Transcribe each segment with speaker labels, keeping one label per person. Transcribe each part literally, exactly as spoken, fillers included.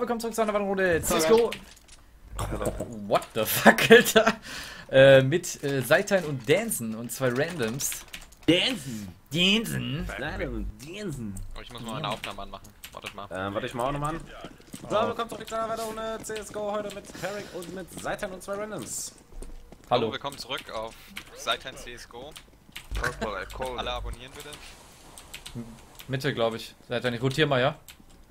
Speaker 1: willkommen zurück zu einer weiteren Runde C S G O. What the fuck, Alter? Äh, mit äh, Seitan und Dansen und zwei Randoms.
Speaker 2: Dansen!
Speaker 1: Dansen?
Speaker 2: Dansen!
Speaker 3: Oh, ich muss mal eine Aufnahme anmachen. Wartet mal.
Speaker 2: Ähm, warte ich mal auch nochmal an. So, willkommen zurück zu einer weiteren Runde C S G O. Heute mit Peric und mit Seitan und zwei Randoms.
Speaker 1: Hallo.
Speaker 3: So, willkommen zurück auf Seitan C S G O. Alle abonnieren bitte.
Speaker 1: Mitte, glaube ich. Seitan, ich rotiere mal, ja?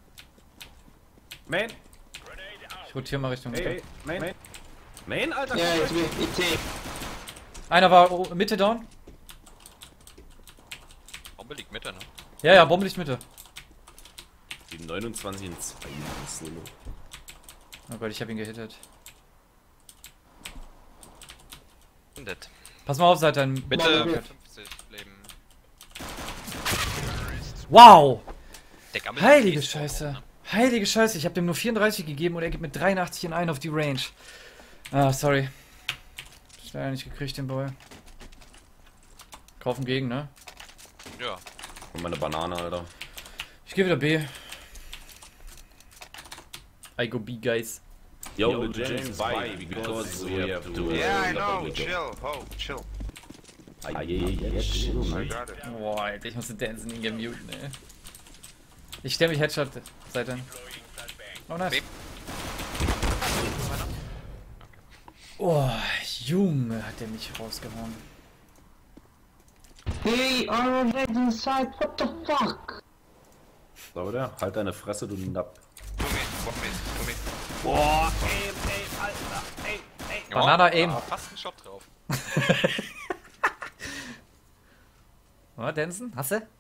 Speaker 2: Main!
Speaker 1: Ich rotiere mal Richtung Mitte.
Speaker 2: Hey, Main! Main, Main Alter!
Speaker 4: Ja, ich will, ich sehe.
Speaker 1: Einer war oh, Mitte down.
Speaker 3: Bombe liegt Mitte, ne?
Speaker 1: Ja, ja, Bombe liegt Mitte.
Speaker 2: Die neunundzwanzig in zwei Solo.
Speaker 1: Oh Gott, ich habe ihn gehittet.
Speaker 3: Findet.
Speaker 1: Pass mal auf, Seitan.
Speaker 3: Bitte fünfzig Leben.
Speaker 1: Wow!
Speaker 3: Der Gammel
Speaker 1: Heilige
Speaker 3: ist
Speaker 1: Scheiße.
Speaker 3: ne?
Speaker 1: Heilige Scheiße, ich habe dem nur vierunddreißig gegeben und er gibt mit dreiundachtzig in einen auf die Range. Ah, sorry. Ich leider nicht gekriegt, den Boy. Kaufen gegen, ne?
Speaker 3: Ja.
Speaker 2: Und meine Banane, Alter.
Speaker 1: Ich gehe wieder B. I go B, guys.
Speaker 2: Yo, Yo James, bye, because we have to...
Speaker 5: Yeah, I know, chill, oh, chill.
Speaker 2: Ah, yeah, yeah, chill,
Speaker 5: I
Speaker 2: man.
Speaker 5: got it.
Speaker 1: Boah, Alter, ich musste Dancen ihn gemuten, ey. Ich stelle mich Headshot, Seitan. Oh, nice.
Speaker 3: B.
Speaker 1: Oh, Junge, hat der mich rausgehauen.
Speaker 4: Hey, our head inside, what the fuck?
Speaker 2: So, oder? Halt deine Fresse, du Napp.
Speaker 5: To me, one me, to me.
Speaker 2: Boah, ey, ey, Alter, ey, ey.
Speaker 1: Banana Aim.
Speaker 3: Ah, fast ein Shot drauf.
Speaker 1: Oh, Dancen, hast du?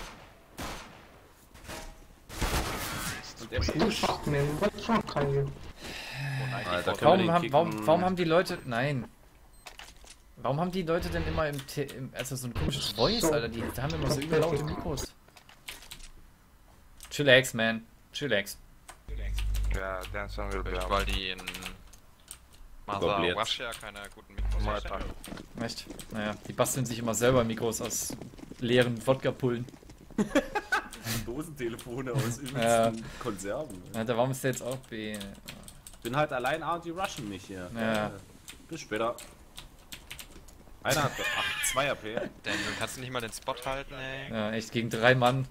Speaker 2: Der
Speaker 4: What the fuck, man? What's wrong with you?
Speaker 2: Alter, können wir
Speaker 1: Warum
Speaker 2: den
Speaker 1: haben,
Speaker 2: kicken?
Speaker 1: warum, warum haben die Leute... Nein. Warum haben die Leute denn immer im... Te im also so ein komisches Voice,
Speaker 4: So.
Speaker 1: Alter? Die haben immer so überlaute Mikros. Chillax, man. Chillax.
Speaker 5: Yeah, dance on will be out.
Speaker 3: Weil die in Mother
Speaker 2: Überbläht.
Speaker 3: Russia keine guten Mikros
Speaker 5: Marta.
Speaker 3: haben.
Speaker 1: Echt? Naja, die basteln sich immer selber Mikros aus leeren Wodka-Pullen.
Speaker 2: Dosentelefone aus übelsten
Speaker 1: Ja.
Speaker 2: Konserven.
Speaker 1: Alter, warum ist der jetzt auch B?
Speaker 2: Ich bin halt allein A und die rushen mich hier.
Speaker 1: Ja.
Speaker 2: Äh, Bis später. Einer hat ach, zwei A P.
Speaker 3: Denn du kannst nicht mal den Spot halten, ey.
Speaker 1: Ja, echt gegen drei Mann.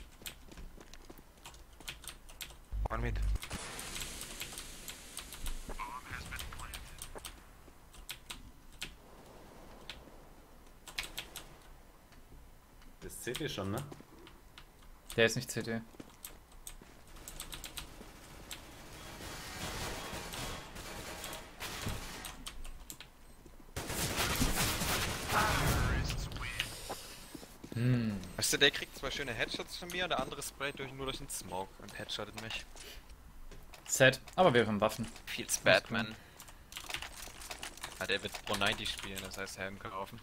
Speaker 5: One mid.
Speaker 2: Das C T schon, ne?
Speaker 1: Der ist nicht C T. Hm.
Speaker 3: Weißt du, der kriegt zwei schöne Headshots von mir und der andere sprayt durch, nur durch den Smoke und headshottet mich.
Speaker 1: Set, aber wir haben Waffen.
Speaker 3: Feels bad, man. Ah, der wird Pro neunzig spielen, das heißt Helm kaufen.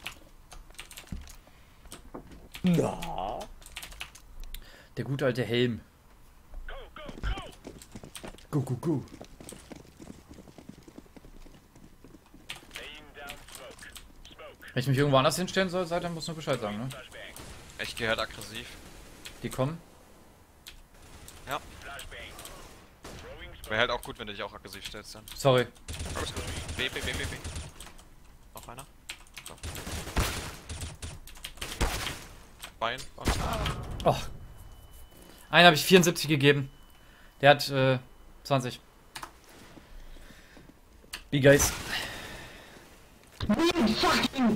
Speaker 1: Na. Der gute alte Helm. Go, go, go. Wenn ich mich irgendwo anders hinstellen soll, seid, dann muss nur Bescheid sagen, ne?
Speaker 3: Ich gehört aggressiv.
Speaker 1: Die kommen.
Speaker 3: Ja. Wäre halt auch gut, wenn du dich auch aggressiv stellst dann.
Speaker 1: Sorry.
Speaker 3: Alles gut. B, B, B, B, B. Noch einer? So. Bein.
Speaker 1: Oh. Einen habe ich vierundsiebzig gegeben. Der hat äh, zwanzig. Wie guys.
Speaker 4: Weird fucking!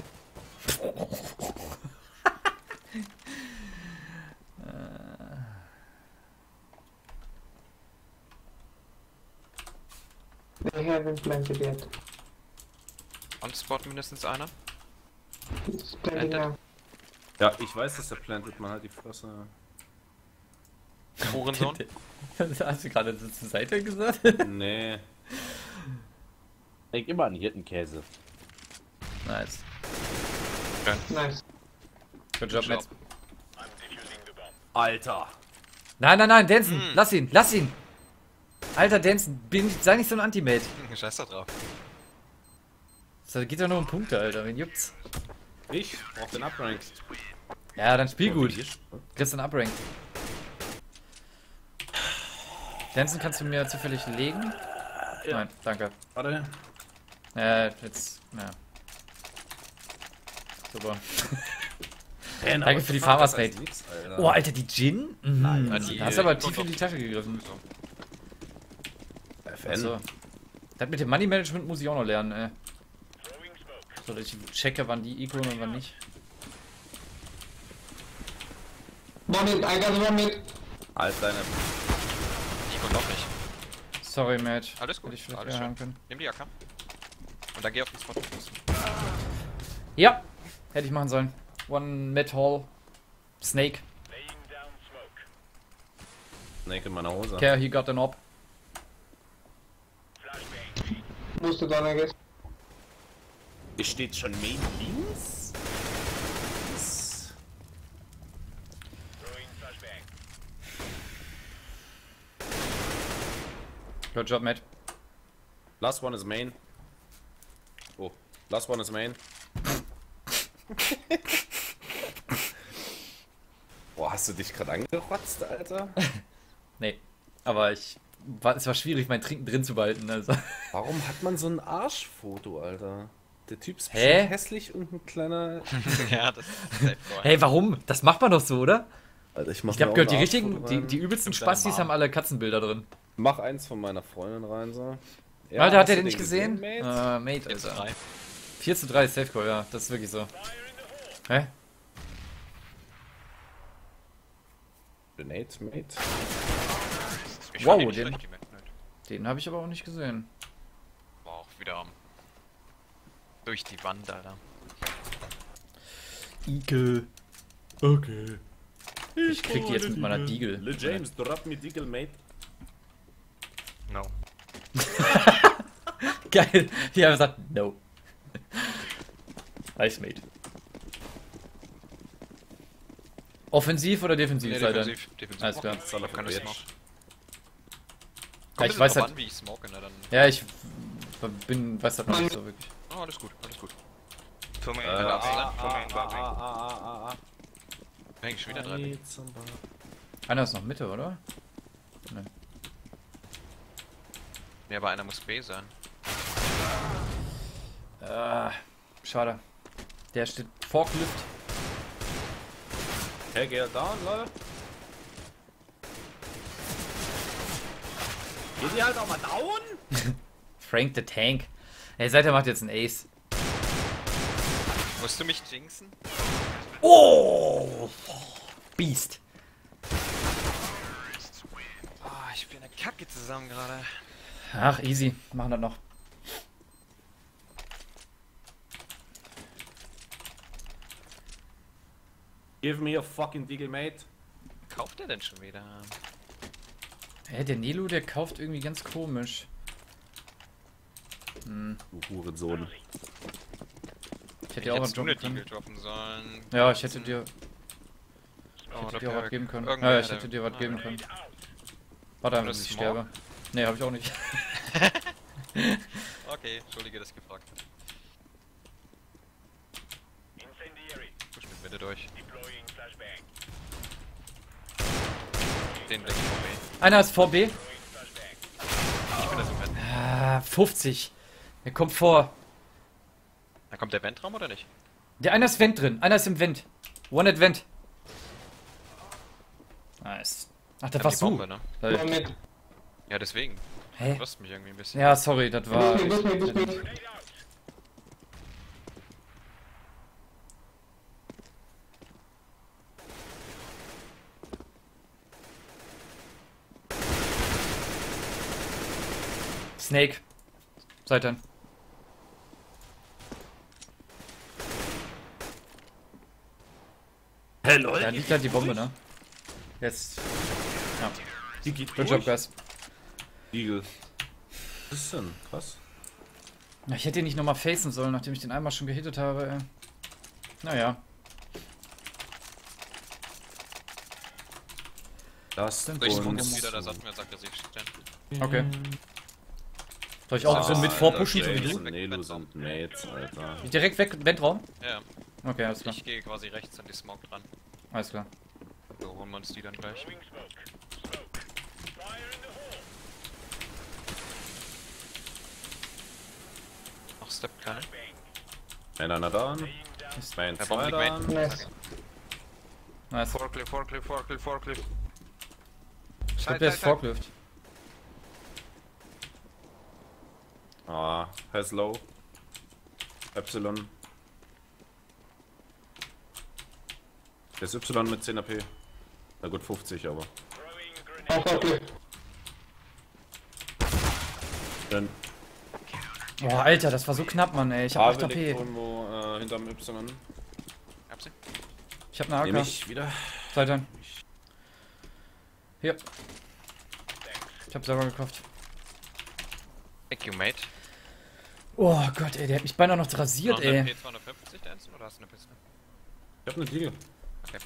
Speaker 4: They haven't planted yet.
Speaker 3: On Spot mindestens einer.
Speaker 4: It's planting
Speaker 3: Planted.
Speaker 4: now.
Speaker 2: Ja, ich weiß, dass der plantet, man halt die Fresse.
Speaker 3: Hurensohn.
Speaker 1: Hast du gerade so zur Seite gesagt?
Speaker 2: Nee.
Speaker 6: Denk immer an Hirtenkäse.
Speaker 1: Nice.
Speaker 4: Nice.
Speaker 1: Good job,
Speaker 3: Good
Speaker 1: Metz.
Speaker 3: job.
Speaker 2: Alter.
Speaker 1: Nein, nein, nein, Danson,
Speaker 3: Mm.
Speaker 1: lass ihn, lass ihn. Alter, Danson, bin, sei nicht so ein Anti-Mate.
Speaker 3: Hm, Scheiß da drauf.
Speaker 1: Das geht doch nur um Punkte, Alter, wen juckt's?
Speaker 2: Ich brauch den Uprank.
Speaker 1: Ja, dann spiel gut.
Speaker 2: Hier-
Speaker 1: Kriegst einen Uprank. Danson, kannst du mir zufällig legen?
Speaker 2: Ja.
Speaker 1: Nein, danke.
Speaker 2: Warte.
Speaker 1: Äh, jetzt, ja. Super.
Speaker 2: Hey,
Speaker 1: Danke für die Farmers Rate. Oh, Alter, die Gin? Mhm.
Speaker 2: Nein,
Speaker 1: Da
Speaker 3: die-
Speaker 1: hast du aber
Speaker 3: die
Speaker 1: tief
Speaker 3: kommt
Speaker 1: in die
Speaker 3: doch-
Speaker 1: Tasche gegriffen.
Speaker 2: F N.
Speaker 1: Achso. Das mit dem Money Management muss ich auch noch lernen, ey. So, dass ich checke, wann die Eco und wann nicht.
Speaker 4: One mid, I got one mid.
Speaker 2: Halt deine.
Speaker 3: Nico noch nicht.
Speaker 1: Sorry, Mate.
Speaker 3: Alles gut,
Speaker 1: Hätte ich vielleicht
Speaker 3: alles
Speaker 1: eher
Speaker 3: schön.
Speaker 1: haben können.
Speaker 3: Nimm die A K. Und dann geh auf den Spot.
Speaker 1: Ja, hätte ich machen sollen. One Mid Hall. Snake.
Speaker 2: Snake in meiner Hose.
Speaker 1: Care, he got an op.
Speaker 4: Boosted on, I guess.
Speaker 2: Es steht schon Main links.
Speaker 1: Good job, Mate.
Speaker 2: Last one is main. Oh, last one is main. Boah, hast du dich gerade angerotzt, Alter?
Speaker 1: Nee. Aber ich. War, es war schwierig, mein Trinken drin zu behalten. Also.
Speaker 2: Warum hat man so ein Arschfoto, Alter? Der Typ ist
Speaker 1: Hä?
Speaker 2: bestimmt hässlich und ein kleiner...
Speaker 3: Ja, das ist safe Goal.
Speaker 1: Hey, warum? Das macht man doch so, oder?
Speaker 2: Alter, ich mach
Speaker 1: Ich hab
Speaker 2: mir auch
Speaker 1: gehört, die
Speaker 2: ein
Speaker 1: richtigen,
Speaker 2: Arschfoto
Speaker 1: die,
Speaker 2: rein.
Speaker 1: die übelsten
Speaker 3: Mit deinem
Speaker 1: Spastis
Speaker 3: Mom.
Speaker 1: haben alle Katzenbilder drin.
Speaker 2: Mach eins von meiner Freundin rein, so. Ja,
Speaker 1: Alter, hat
Speaker 2: hast
Speaker 1: er
Speaker 2: du
Speaker 1: den nicht gesehen?
Speaker 2: Mate?
Speaker 1: Äh, Mate,
Speaker 3: Jetzt
Speaker 1: Alter.
Speaker 3: drei.
Speaker 1: vier zu drei Safe Call, ja, das ist wirklich so. Hä?
Speaker 2: Grenade, Mate.
Speaker 3: Ich
Speaker 1: Wow,
Speaker 3: fand die nicht
Speaker 1: den-
Speaker 3: schlecht, die Map.
Speaker 1: Den habe ich aber auch nicht gesehen.
Speaker 3: War auch wieder am- durch die Wand, Alter.
Speaker 1: Igel. Okay. Ich krieg die jetzt mit meiner Deagle.
Speaker 2: Le James, drop me Deagle, Mate.
Speaker 3: No.
Speaker 1: Geil. Die haben gesagt, no. Nice, Mate. Offensiv oder defensiv
Speaker 3: Nee,
Speaker 1: seid ihr?
Speaker 3: defensiv, defensiv.
Speaker 1: Alles klar.
Speaker 3: Soll auf keine Smoke.
Speaker 1: Ja,
Speaker 3: Kommt
Speaker 1: ich
Speaker 3: es
Speaker 1: weiß
Speaker 3: drauf
Speaker 1: halt,
Speaker 3: an, wie ich smoke, ne, dann...
Speaker 1: ja, ich bin, weiß das noch nicht so wirklich.
Speaker 3: Oh, alles gut, alles gut.
Speaker 5: Two main,
Speaker 2: Äh,
Speaker 5: uh,
Speaker 2: ah,
Speaker 5: two main,
Speaker 2: ah,
Speaker 5: bug main.
Speaker 2: ah, ah, ah, ah.
Speaker 3: Häng schon wieder dran.
Speaker 1: Einer ist noch Mitte, oder?
Speaker 3: Ja, aber einer muss B sein.
Speaker 1: Ah, schade. Der steht Forklift.
Speaker 2: Hey, geh down, Leute. Geht ihr halt auch mal down?
Speaker 1: Frank the Tank. Ey, Seiter macht jetzt einen Ace.
Speaker 3: Musst du mich jinxen?
Speaker 1: Oh! Beast.
Speaker 3: Oh, ich bin eine Kacke zusammen gerade.
Speaker 1: Ach, easy. Machen das noch.
Speaker 2: Give me a fucking Deagle, Mate.
Speaker 3: Kauft er denn schon wieder?
Speaker 1: Hä, der Nelo, der kauft irgendwie ganz komisch. Hm,
Speaker 2: Du Hurensohn.
Speaker 1: ich hätte dir auch was
Speaker 3: Hättest du eine
Speaker 1: droppen
Speaker 3: Deagle
Speaker 1: können.
Speaker 3: droppen sollen.
Speaker 1: Ja, ich hätte dir,
Speaker 3: Oh,
Speaker 1: hätte
Speaker 3: oder
Speaker 1: dir auch was
Speaker 3: Perk.
Speaker 1: geben können.
Speaker 3: Irgendwer
Speaker 1: Ja, ich
Speaker 3: hätte-
Speaker 1: hätte dir was
Speaker 3: Ah,
Speaker 1: geben
Speaker 3: ja.
Speaker 1: können. Warte einfach,
Speaker 3: das
Speaker 1: bis ich
Speaker 3: Smoke?
Speaker 1: sterbe. Nee, hab ich auch nicht.
Speaker 3: Okay, entschuldige, dass ich gefragt habe. Push mit Mitte durch. Den Blick vor B.
Speaker 1: Einer ist vor B.
Speaker 3: Ich bin das im Vent.
Speaker 1: Ah, fünfzig. Der kommt vor.
Speaker 3: Da kommt der Ventraum oder nicht?
Speaker 1: Der einer ist Vent drin. Einer ist im Vent. One at Vent. Nice. Ach, das
Speaker 3: Dann
Speaker 1: warst
Speaker 3: die
Speaker 1: du.
Speaker 3: Bombe, ne?
Speaker 4: One
Speaker 1: Äh,
Speaker 4: mid.
Speaker 3: Ja, deswegen. Du
Speaker 1: Hä?
Speaker 3: wirst mich irgendwie ein bisschen.
Speaker 1: Ja, sorry, das war.
Speaker 4: Boost me, boost me, boost me.
Speaker 1: Snake. Seitern.
Speaker 2: Hello.
Speaker 1: Da liegt halt die Bombe, ne? Jetzt. Ja.
Speaker 2: Die geht
Speaker 1: Good job, guys.
Speaker 2: Deagle. Was ist denn? Krass.
Speaker 1: Na, ich hätte ihn nicht nochmal facen sollen, nachdem ich den einmal schon gehittet habe, ey. Naja.
Speaker 2: Das
Speaker 1: Dann
Speaker 3: Soll ich
Speaker 1: Boah,
Speaker 3: smoke
Speaker 1: das
Speaker 3: jetzt
Speaker 1: ist
Speaker 3: wieder, da
Speaker 2: so.
Speaker 3: sagt mir, sagt er sich stellen.
Speaker 1: Okay. Soll ich auch so mit vorpushen, so wie
Speaker 2: James
Speaker 1: du?
Speaker 2: und Nelo sind Mates, Alter.
Speaker 1: Direkt weg, Ventraum?
Speaker 3: Ja,
Speaker 1: Okay, alles klar.
Speaker 3: ich gehe quasi rechts an die Smoke dran.
Speaker 1: Alles klar.
Speaker 3: So holen wir uns die dann gleich. Step klein.
Speaker 6: Main einer down. Main
Speaker 3: Der
Speaker 6: zwei
Speaker 3: Bomb liegt
Speaker 6: down.
Speaker 3: Main.
Speaker 4: Nice.
Speaker 1: Nice.
Speaker 5: Forklift, forklift, forklift, forklift.
Speaker 1: Ich
Speaker 5: Side,
Speaker 1: glaube, der
Speaker 5: side,
Speaker 1: ist
Speaker 5: side.
Speaker 1: Forklift.
Speaker 6: Ah, has low. Epsilon. Der ist Y mit zehn A P. Na gut, fünfzig aber.
Speaker 4: Auf Forklift.
Speaker 6: Dann
Speaker 1: Boah, Alter, das war so knapp, Mann, ey. Ich hab acht
Speaker 6: Harvey
Speaker 1: A
Speaker 6: liegt
Speaker 1: P.
Speaker 6: irgendwo äh, hinterm Y.
Speaker 3: Hab sie.
Speaker 1: Ich hab eine
Speaker 6: Nehme
Speaker 1: A K.
Speaker 6: ich wieder.
Speaker 1: Seid Hier. Ich hab selber gekauft.
Speaker 3: Thank you, mate.
Speaker 1: Oh Gott, ey, der hat mich beinahe noch rasiert,
Speaker 3: Noch eine
Speaker 1: ey.
Speaker 3: P zweihundertfünfzig dancen oder hast du eine Pistole?
Speaker 6: Ich hab eine Deal.
Speaker 3: Okay.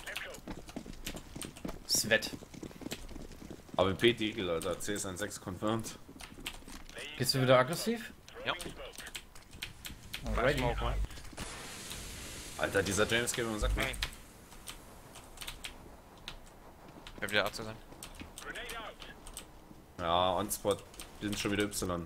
Speaker 1: Sweat.
Speaker 6: A W P Deagle, Alter. C S sechzehn confirmed.
Speaker 1: Gehst du wieder aggressiv?
Speaker 3: Ja.
Speaker 1: Alrighty.
Speaker 5: Smoke, man.
Speaker 6: Alter, dieser James Cameron sagt mir.
Speaker 3: Wer wieder A zu sein?
Speaker 6: Ja, on-spot. Die sind schon wieder Y.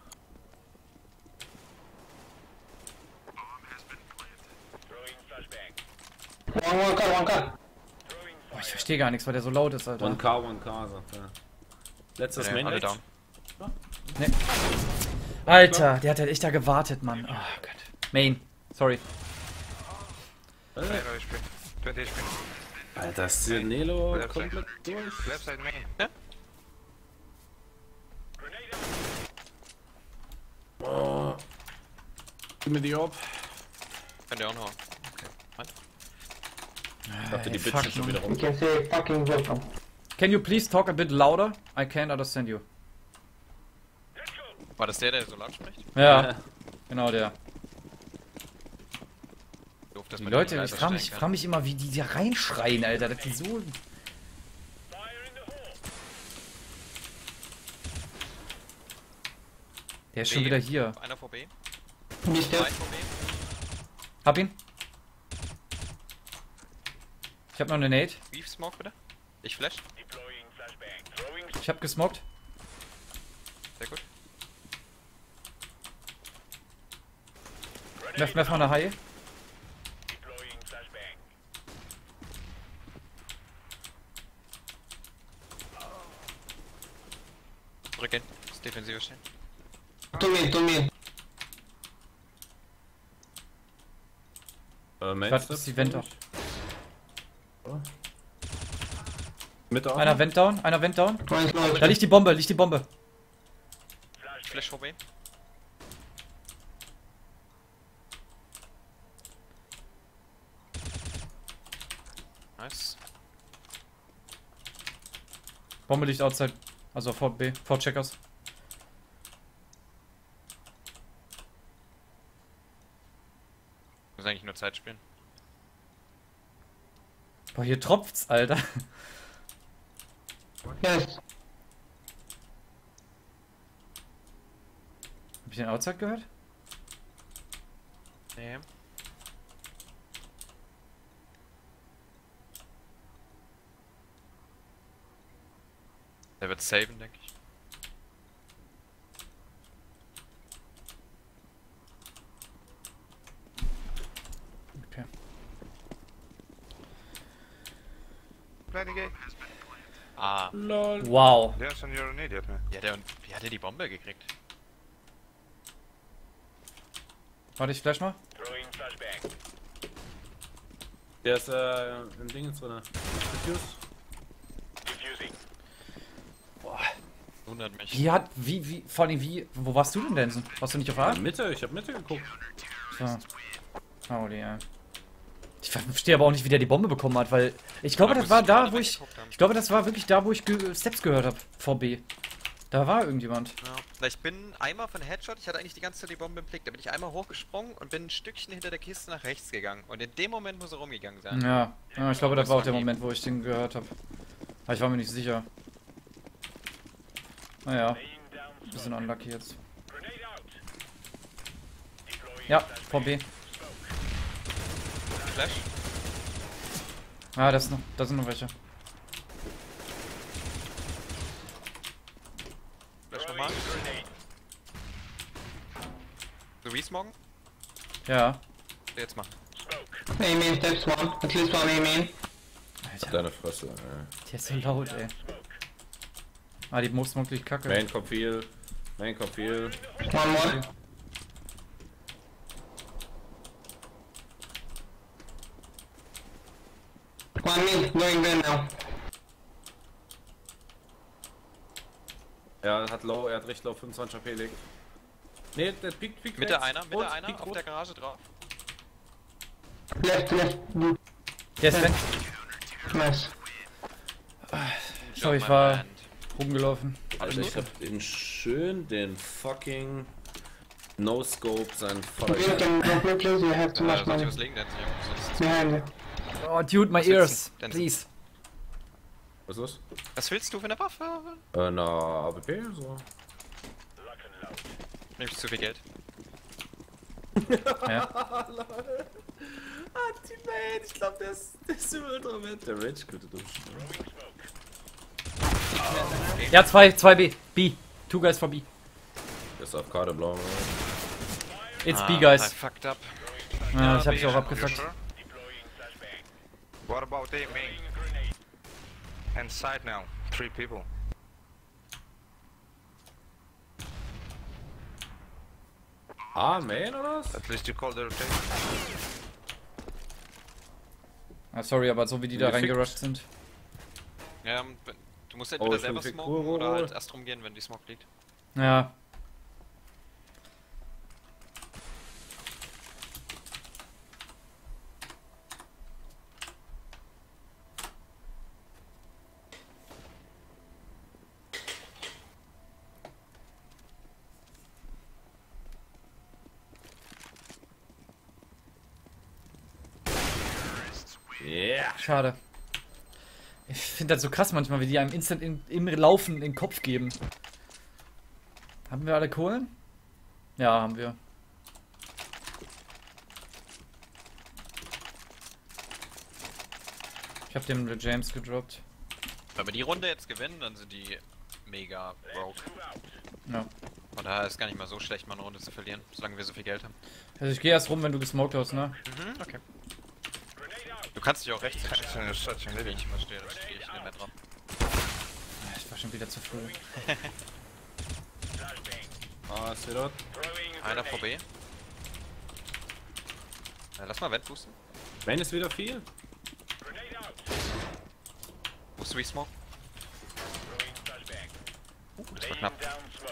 Speaker 4: One, one car, one car.
Speaker 1: Boah, ich verstehe gar nichts, weil der so laut ist, Alter.
Speaker 6: one K, one K, sagt er. Letztes
Speaker 3: Ja,
Speaker 6: Main
Speaker 3: alle
Speaker 6: Edge.
Speaker 3: down.
Speaker 1: Nee. Alter, der hat halt echt da gewartet, Mann. Oh Gott. Main. Sorry.
Speaker 6: Äh,
Speaker 5: zero H P. twenty H P.
Speaker 6: Alter, ist der Nelo
Speaker 5: Left side.
Speaker 6: komplett durch.
Speaker 5: Left side main.
Speaker 6: Oh. Gib mir die Orb.
Speaker 3: Könnt ihr auch noch.
Speaker 6: Ich dachte, die
Speaker 1: Ey,
Speaker 6: bitchen
Speaker 1: fuck,
Speaker 6: schon
Speaker 1: Mann.
Speaker 6: wieder
Speaker 4: You
Speaker 6: rum.
Speaker 4: can say fucking welcome.
Speaker 1: Can you please talk a bit louder? I can't understand you.
Speaker 3: War das der, der so laut spricht?
Speaker 1: Ja, genau der.
Speaker 3: Doof, dass
Speaker 1: Die
Speaker 3: man
Speaker 1: Leute,
Speaker 3: den
Speaker 1: ich
Speaker 3: leiser
Speaker 1: frage mich,
Speaker 3: stellen kann.
Speaker 1: frag mich immer, wie die da reinschreien, Alter. Das ist so... Der ist schon
Speaker 3: B.
Speaker 1: wieder hier.
Speaker 3: Einer vor B.
Speaker 4: Mister.
Speaker 3: Zwei vor B.
Speaker 1: Hab ihn. Ich hab noch eine Nade.
Speaker 3: Weave Smoke bitte. Ich flash.
Speaker 1: Ich hab gesmoked.
Speaker 3: Sehr gut.
Speaker 1: Left, left mal eine Haie.
Speaker 3: Zurückgehen. Das Defensive stehen.
Speaker 4: To me, to me.
Speaker 6: Äh, Main
Speaker 1: Warte,
Speaker 6: Step.
Speaker 1: ist die Vent auch.
Speaker 6: Mitte
Speaker 1: Einer Vent down, einer Vent down.
Speaker 4: One slow.
Speaker 1: Da liegt die Bombe, liegt die Bombe.
Speaker 3: Ich flash vor B. Nice.
Speaker 1: Bombe liegt outside. Also vor B, vor Checkers.
Speaker 3: Muss eigentlich nur Zeit spielen.
Speaker 1: Boah, hier tropft's, Alter.
Speaker 4: Yes.
Speaker 1: Hab ich den Outside gehört?
Speaker 3: Nee. Der wird saven, denke ich.
Speaker 1: Okay.
Speaker 5: Planning gate.
Speaker 3: Ah.
Speaker 6: Lol.
Speaker 1: Wow.
Speaker 5: Danson, you're an idiot, man.
Speaker 3: Ja, der und wie hat er die Bombe gekriegt?
Speaker 1: Warte, ich flash mal.
Speaker 6: Der ist äh, im Ding jetzt drin. Diffuse.
Speaker 3: Wundert mich.
Speaker 1: Wie hat, wie, wie, vor allem wie, wo warst du denn, Denson? Warst du nicht auf A?
Speaker 6: Ja, Mitte, ich hab Mitte geguckt.
Speaker 1: So. Holy, ja. Ich verstehe aber auch nicht, wie der die Bombe bekommen hat, weil ich glaube,
Speaker 3: Ja,
Speaker 1: das war
Speaker 3: müsste
Speaker 1: da,
Speaker 3: man
Speaker 1: wo ich,
Speaker 3: reingeguckt haben.
Speaker 1: ich glaube, das war wirklich da, wo ich ge Steps gehört habe, vor B. Da war irgendjemand.
Speaker 3: Ja. Na, ich bin einmal von Headshot, ich hatte eigentlich die ganze Zeit die Bombe im Blick, da bin ich einmal hochgesprungen und bin ein Stückchen hinter der Kiste nach rechts gegangen. Und in dem Moment muss er rumgegangen sein.
Speaker 1: Ja, ja ich glaube, das
Speaker 3: Das
Speaker 1: war auch
Speaker 3: war
Speaker 1: der
Speaker 3: nie.
Speaker 1: Moment, wo ich den gehört habe. Aber ich war mir nicht sicher. Naja, bisschen unlucky jetzt. Ja, vor B.
Speaker 3: Flash.
Speaker 1: Ah, das ist noch, da sind noch welche.
Speaker 3: Flash nochmal. So resmogen?
Speaker 1: Ja.
Speaker 3: Jetzt machen.
Speaker 4: Aim in steps one. At least one aim in.
Speaker 1: Alter,
Speaker 6: Deine Fresse, ey.
Speaker 1: der ist so laut, ey. Ah, die muss wirklich kacke.
Speaker 6: Main kommt viel. Main kommt viel.
Speaker 4: One more. One mid, going there now.
Speaker 6: Er hat low, er hat recht low, fünfundzwanzig H P liegt. Ne, der piekt, piekt
Speaker 3: Mitte
Speaker 6: rechts.
Speaker 3: einer, Mitte
Speaker 6: Rot,
Speaker 3: einer,
Speaker 6: piekt
Speaker 3: auf
Speaker 6: rot.
Speaker 3: der Garage drauf.
Speaker 4: Left, left. Blue.
Speaker 1: Der ist weg.
Speaker 4: Nice.
Speaker 1: Sorry, ich
Speaker 3: my
Speaker 1: war
Speaker 3: man.
Speaker 1: rumgelaufen.
Speaker 6: Alter, ich hab den schön den fucking No-Scope seinen Vater.
Speaker 4: You can drop me please, you have too
Speaker 3: Ja,
Speaker 4: much
Speaker 3: soll ich
Speaker 4: money.
Speaker 3: was legen, denn sonst.
Speaker 4: Behind you.
Speaker 1: Oh, dude, my
Speaker 3: Was willst
Speaker 1: ears.
Speaker 3: du denn?
Speaker 1: Please.
Speaker 6: Was ist das?
Speaker 3: Was willst du für eine Waffe?
Speaker 6: Äh, na, A W P, so.
Speaker 3: Nämlich zu viel Geld.
Speaker 1: Ja.
Speaker 6: Ultimate, ich glaub, der ist, der ist im Ultimate. Der Rage könnte dumm.
Speaker 1: Ja, zwei, zwei B. B. Two guys for B.
Speaker 6: Der ist auf Karte blau.
Speaker 1: It's
Speaker 3: Ah,
Speaker 1: B,
Speaker 3: I
Speaker 1: guys.
Speaker 3: fucked up.
Speaker 1: Ja, ich hab mich auch
Speaker 5: You
Speaker 1: abgefuckt.
Speaker 5: sure? What about A main? And side now. Three people.
Speaker 6: Ah, Main oder was?
Speaker 5: At least you call the rotation.
Speaker 1: Ah, sorry, aber so wie die da
Speaker 6: Gefickt.
Speaker 1: reingerusht sind.
Speaker 3: Ja, und wenn- du musst
Speaker 6: Oh,
Speaker 3: entweder
Speaker 6: ich
Speaker 3: selber
Speaker 6: bin
Speaker 3: smoken
Speaker 6: Figur,
Speaker 3: oder
Speaker 6: Ruhe.
Speaker 3: halt erst rumgehen, wenn die Smoke liegt.
Speaker 1: Ja.
Speaker 6: Yeah.
Speaker 1: Schade. Ich finde das so krass manchmal, wie die einem instant in, im Laufen in den Kopf geben. Haben wir alle Kohlen? Ja, haben wir. Ich habe den James gedroppt.
Speaker 3: Wenn wir die Runde jetzt gewinnen, dann sind die mega broke.
Speaker 1: Ja.
Speaker 3: Von daher ist gar nicht mal so schlecht, mal eine Runde zu verlieren, solange wir so viel Geld haben.
Speaker 1: Also ich gehe erst rum, wenn du gesmoked hast, ne?
Speaker 3: Mhm, okay. Du kannst dich auch rechts
Speaker 5: Attention, you're such a
Speaker 3: wenn
Speaker 5: living.
Speaker 3: ich verstehe, das stehe ich nicht mehr dran.
Speaker 1: Ich war schon wieder zu früh.
Speaker 6: Ah, ist hier dort.
Speaker 3: Einer vor B. Ja, lass mal Vent boosten.
Speaker 6: Main ist wieder viel.
Speaker 3: Musst du resmoke? Uh, das war knapp.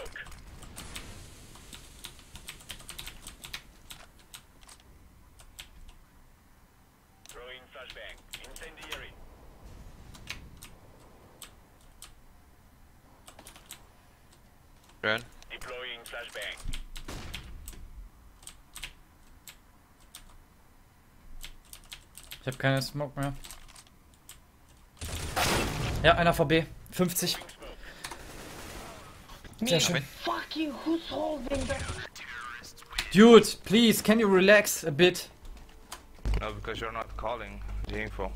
Speaker 3: Schön.
Speaker 1: Ich habe keine Smoke mehr. Ja, einer vor B. fünfzig. Sehr schön.
Speaker 4: Fucking who's holding that?
Speaker 1: Dude, please, can you relax a bit?
Speaker 5: No, because you're not calling the info.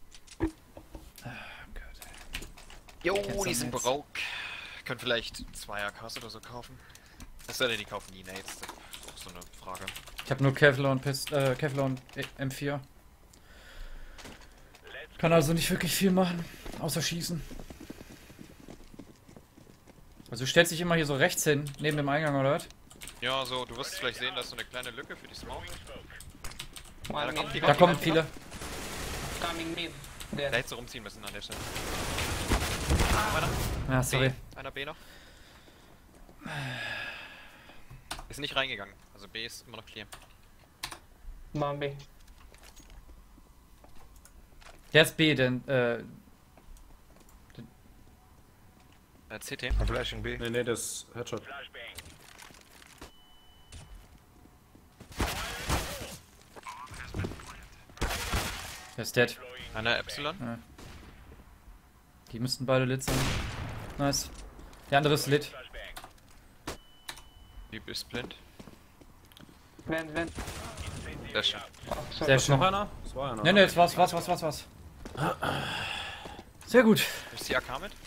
Speaker 3: Jo,
Speaker 1: Kennst
Speaker 3: die
Speaker 1: du
Speaker 3: sind
Speaker 1: jetzt?
Speaker 3: broke. Können vielleicht zwei A Ks oder so kaufen. Es sei denn, die kaufen die Nades. Das ist auch so eine Frage.
Speaker 1: Ich habe nur Kevlar und, Pist äh, Kevlar und M vier. Kann also nicht wirklich viel machen, außer schießen. Also du stellst dich immer hier so rechts hin, neben dem Eingang, oder was?
Speaker 3: Ja, so, du wirst vielleicht sehen, da ist so eine kleine Lücke für die Smoke.
Speaker 4: One
Speaker 3: da kommt die,
Speaker 4: mid.
Speaker 1: Da kommen viele.
Speaker 4: Coming mid.
Speaker 3: Da
Speaker 4: There.
Speaker 3: hättest du rumziehen müssen an der Stelle.
Speaker 1: Ja, sorry.
Speaker 3: B. Einer B noch. Ist nicht reingegangen. Also B ist immer noch clear.
Speaker 4: Bombi.
Speaker 1: Der ist B, denn, äh,
Speaker 3: Äh, C T.
Speaker 5: I'm flashing B.
Speaker 6: Nee, nee, das ist Headshot.
Speaker 1: der ist dead.
Speaker 3: Einer Epsilon.
Speaker 1: Die müssten beide lit sein. Nice. Der andere ist lit.
Speaker 3: Typ ist blind.
Speaker 4: Vent, vent.
Speaker 3: Sehr schön.
Speaker 4: Oh, sorry.
Speaker 1: Sehr
Speaker 6: Noch
Speaker 1: schön.
Speaker 6: einer? Das war einer.
Speaker 1: Ne, ne, jetzt war's, war's, war's, war's, war's. Sehr gut.
Speaker 3: Ist die A K mit?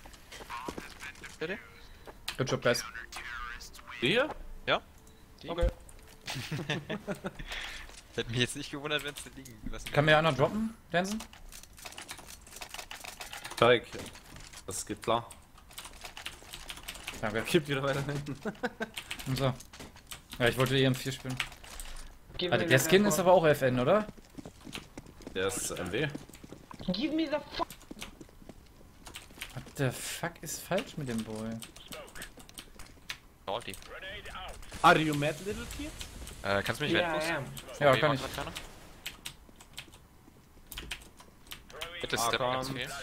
Speaker 3: Bitte?
Speaker 1: Good job, guys.
Speaker 6: Die hier?
Speaker 3: Ja? Die?
Speaker 6: Okay.
Speaker 3: Hätte mich jetzt nicht gewundert, wenn es da liegen lassen
Speaker 1: Kann mir einer droppen, Danson?
Speaker 6: Tarek, das geht klar.
Speaker 1: Danke.
Speaker 6: Kipp wieder weiter hinten.
Speaker 1: Und so. Ja, ich wollte E M vier spielen.
Speaker 4: Give
Speaker 1: Also
Speaker 4: me
Speaker 1: der
Speaker 4: the
Speaker 1: Skin ist
Speaker 4: phone.
Speaker 1: aber auch F N, oder?
Speaker 6: Der ist M W.
Speaker 4: Give me the fuck.
Speaker 1: What the fuck ist falsch mit dem Boy?
Speaker 3: Salty.
Speaker 6: Are you mad, little kid?
Speaker 3: Äh, kannst du mich
Speaker 4: Yeah, I
Speaker 3: wegpusten?
Speaker 4: am.
Speaker 1: Ja, kann ich.
Speaker 3: Bitte
Speaker 6: Ah,
Speaker 3: step
Speaker 6: komm.
Speaker 3: ganz viel.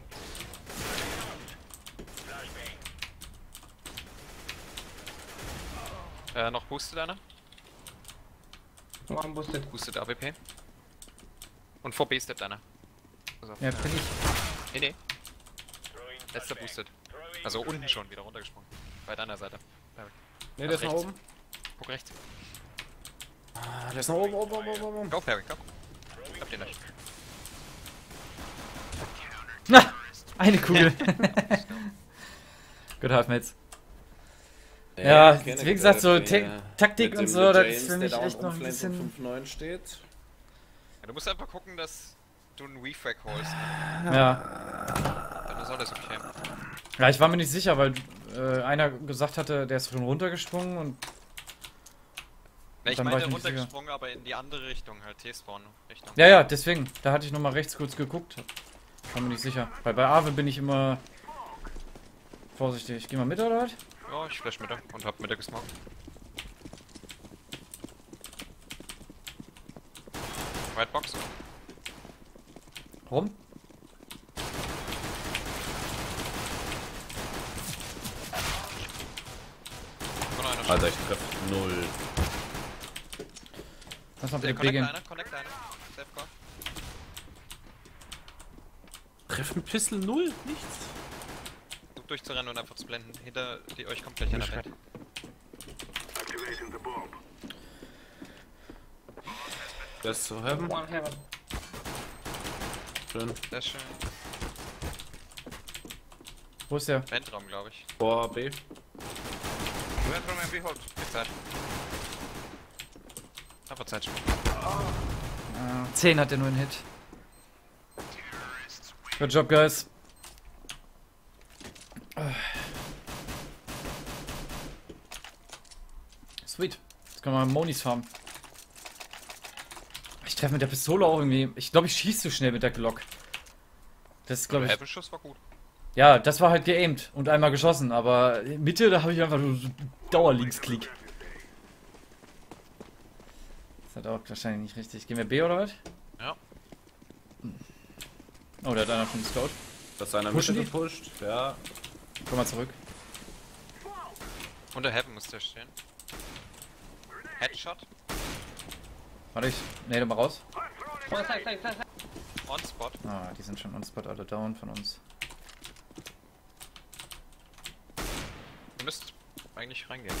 Speaker 3: Äh, noch boostet einer?
Speaker 4: One boosted.
Speaker 3: Boostet A W P. Und vor B steppt einer. Also,
Speaker 1: Ja, bin ich.
Speaker 3: nee, nee. Letzter boostet. Also unten schon wieder runtergesprungen. Bei deiner Seite.
Speaker 6: Ne, der ist nach
Speaker 3: rechts.
Speaker 6: oben.
Speaker 3: Guck rechts.
Speaker 6: Ah, der ist nach oben, oben, oben, oben, oben.
Speaker 3: Go, Perry, go. Ich hab den euch.
Speaker 1: Na! Eine Kugel. Good Halfmates. Ja, wie gesagt, so Ta- Taktik und so, das ist für mich echt noch ein bisschen.
Speaker 6: fünf neun steht.
Speaker 3: Ja, du musst einfach gucken, dass du einen Refrag holst.
Speaker 1: Ja.
Speaker 3: Dann ist alles okay.
Speaker 1: Ja, ich war mir nicht sicher, weil äh, einer gesagt hatte, der ist schon runtergesprungen und.
Speaker 3: Ne, ich
Speaker 1: Dann war
Speaker 3: meine
Speaker 1: ich nicht sicher.
Speaker 3: runtergesprungen, aber in die andere Richtung, halt T-Spawn-Richtung.
Speaker 1: Ja, ja, deswegen. Da hatte ich nochmal rechts kurz geguckt. War mir nicht sicher. Weil bei Ave bin ich immer vorsichtig. Geh mal mit, oder was?
Speaker 3: Ja, ich flash Mitte und hab Mitte gesmoked. White Box.
Speaker 1: Rum?
Speaker 3: Von einer
Speaker 6: Alter, ich treff null.
Speaker 1: Lass mal
Speaker 3: Der
Speaker 1: bitte B
Speaker 3: Connect
Speaker 1: gehen.
Speaker 3: einer, Connect einer. Safe Call.
Speaker 6: Treffen Pistol null? Nichts.
Speaker 3: Versucht durchzurennen und einfach zu blenden. Hinter die euch kommt gleich einer weg.
Speaker 6: Der ist zu heaven.
Speaker 4: One heaven.
Speaker 6: Schön.
Speaker 3: Sehr schön.
Speaker 1: Wo ist der?
Speaker 3: Ventraum, glaube ich.
Speaker 6: Vor B.
Speaker 5: Went from M B hold.
Speaker 3: Viel Zeit. Einfach Zeit spielen.
Speaker 1: Äh, zehn hat er nur einen Hit. Good job, guys. Sweet. Jetzt können wir mal Monis farmen. Ich treffe mit der Pistole auch irgendwie. Ich glaube, ich schieße zu schnell mit der Glock. Das ist, glaube
Speaker 3: Der
Speaker 1: ich.
Speaker 3: Heavenschuss war gut.
Speaker 1: Ja, das war halt geaimt und einmal geschossen, aber Mitte, da habe ich einfach nur so Dauerlinksklick. Das hat auch wahrscheinlich nicht richtig. Gehen wir B oder was?
Speaker 3: Ja.
Speaker 1: Oh, der hat einer schon gescout.
Speaker 6: Das ist einer
Speaker 1: Pushen
Speaker 6: Mitte
Speaker 1: die?
Speaker 6: gepusht. Ja.
Speaker 1: Komm mal zurück.
Speaker 3: Unter Heaven muss der stehen. Headshot.
Speaker 1: Warte, ich nade mal raus.
Speaker 4: One side, side, side, side.
Speaker 3: On Spot.
Speaker 1: Ah, die sind schon on spot alle down von uns.
Speaker 3: Ihr müsst eigentlich reingehen.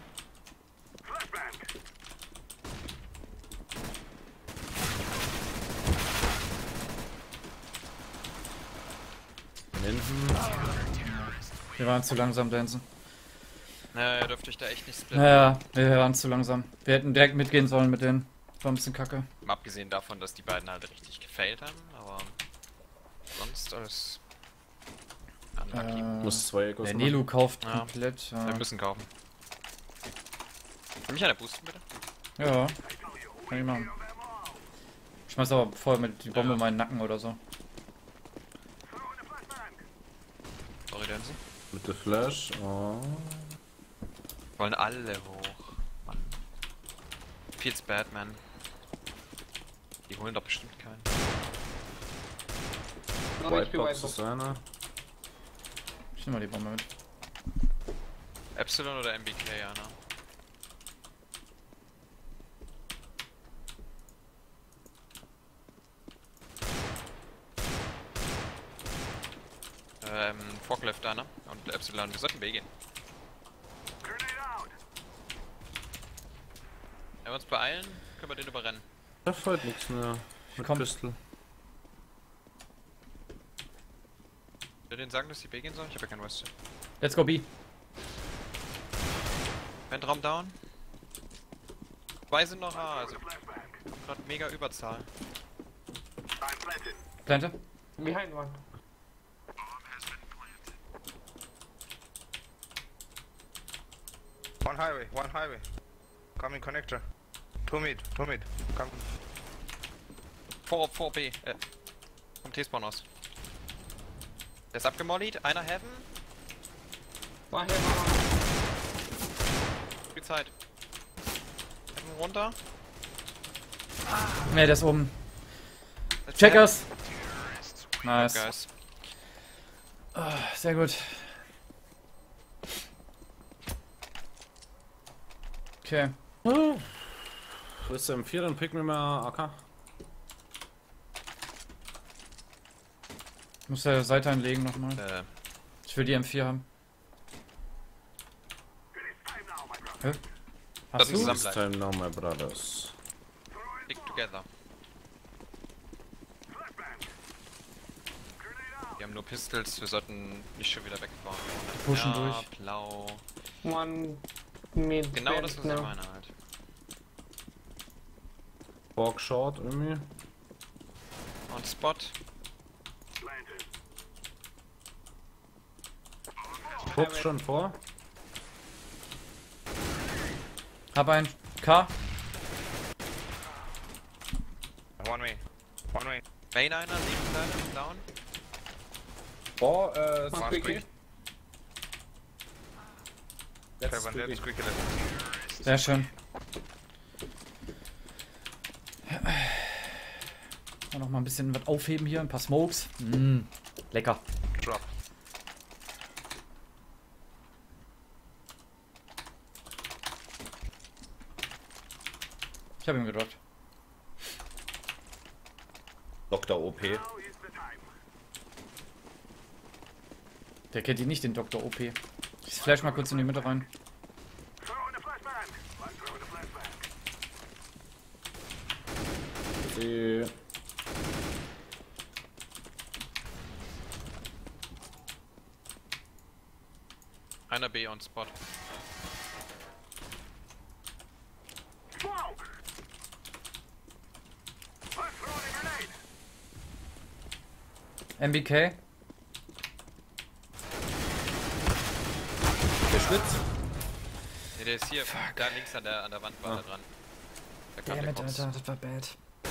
Speaker 6: Hinten.
Speaker 1: Wir waren zu langsam, Danson.
Speaker 3: Naja, ihr dürft euch da echt nicht splitten.
Speaker 1: Naja, wir waren zu langsam. Wir hätten direkt mitgehen sollen mit denen. War ein bisschen kacke.
Speaker 3: Mal abgesehen davon, dass die beiden halt richtig gefailt haben, aber sonst alles unlucky.
Speaker 1: Äh,
Speaker 6: Muss zwei Ecos
Speaker 1: der
Speaker 6: machen.
Speaker 1: Nelu kauft
Speaker 3: Ja.
Speaker 1: komplett.
Speaker 3: Wir
Speaker 1: Ja.
Speaker 3: müssen kaufen. Kann mich einer boosten, bitte?
Speaker 1: ja, kann ich machen. Schmeiß aber voll mit die Bombe
Speaker 3: Ja.
Speaker 1: in meinen Nacken oder so.
Speaker 3: Sorry, Danson.
Speaker 6: Mit der Flash. Oh.
Speaker 3: Wollen alle hoch. Mann. Feels bad, man. Die holen doch bestimmt keinen.
Speaker 4: No H P,
Speaker 6: White
Speaker 4: white
Speaker 6: Box
Speaker 4: box.
Speaker 6: ist einer.
Speaker 1: Ich nehm mal die Bombe mit.
Speaker 3: Epsilon oder M B K, ja, ne? Ähm, Forklift da, ne? Und Epsilon, wir sollten B gehen. Wenn wir uns beeilen, können wir den überrennen.
Speaker 6: Da fällt nichts mehr. Mit
Speaker 1: Komm.
Speaker 6: Pistol.
Speaker 3: Will denen sagen, dass die B gehen sollen? Ich hab ja kein West.
Speaker 1: Let's go B.
Speaker 3: Ventraum down. Zwei sind noch A, also gerade mega Überzahl.
Speaker 1: Plante.
Speaker 4: Behind one.
Speaker 5: One highway, one highway. Coming connector. Two mid, two mid. Come.
Speaker 3: Vor, vor B, äh, vom T-Spawn aus. Der ist abgemollied, einer Heaven,
Speaker 4: One here, one.
Speaker 3: viel Zeit. Heaven runter.
Speaker 1: Ne, der ist oben.
Speaker 3: Letzter
Speaker 1: Checkers.
Speaker 3: Heaven.
Speaker 1: Nice.
Speaker 3: Guys.
Speaker 1: Ah, sehr gut. Okay.
Speaker 6: Wo ist der M vier? Dann pick mir mal A K.
Speaker 1: Ich muss der Seite einlegen nochmal.
Speaker 3: Äh,
Speaker 1: Ich will die M vier haben. Hä? Hast
Speaker 3: Das
Speaker 1: du?
Speaker 3: ist zusammen-
Speaker 6: This time now, my brothers.
Speaker 3: stick together. Wir haben nur Pistols, wir sollten nicht schon wieder wegfahren.
Speaker 1: Pushen
Speaker 3: ja,
Speaker 1: durch.
Speaker 3: Blau.
Speaker 4: One mid.
Speaker 3: Genau
Speaker 4: vent
Speaker 3: das, was
Speaker 4: now.
Speaker 3: ich meine halt.
Speaker 6: Borg short irgendwie.
Speaker 3: On Spot.
Speaker 6: Guck's schon vor.
Speaker 1: Hab ein K.
Speaker 5: One way, one way.
Speaker 3: Main einer, links Seite, down.
Speaker 6: Oh, äh,
Speaker 5: One
Speaker 6: Squeaky.
Speaker 5: squeak.
Speaker 6: That's
Speaker 5: Okay, one dead,
Speaker 6: Squeaky.
Speaker 5: squeaky left.
Speaker 1: Sehr schön. Und noch mal ein bisschen was aufheben hier, ein paar Smokes. Mm, lecker.
Speaker 5: Drop.
Speaker 1: Ich habe ihn gedroppt.
Speaker 6: Doktor O P.
Speaker 1: Der kennt ihn nicht, den Doktor O P. Ich flash mal kurz in die Mitte rein.
Speaker 6: Die
Speaker 3: Einer B on Spot.
Speaker 1: M B K.
Speaker 6: der Schlitz.
Speaker 3: Ne, der ist hier, da links an der, an der Wand war
Speaker 6: Ah.
Speaker 3: er dran. Da kam der
Speaker 1: Damit,
Speaker 3: Cox.
Speaker 1: Alter, das war bad.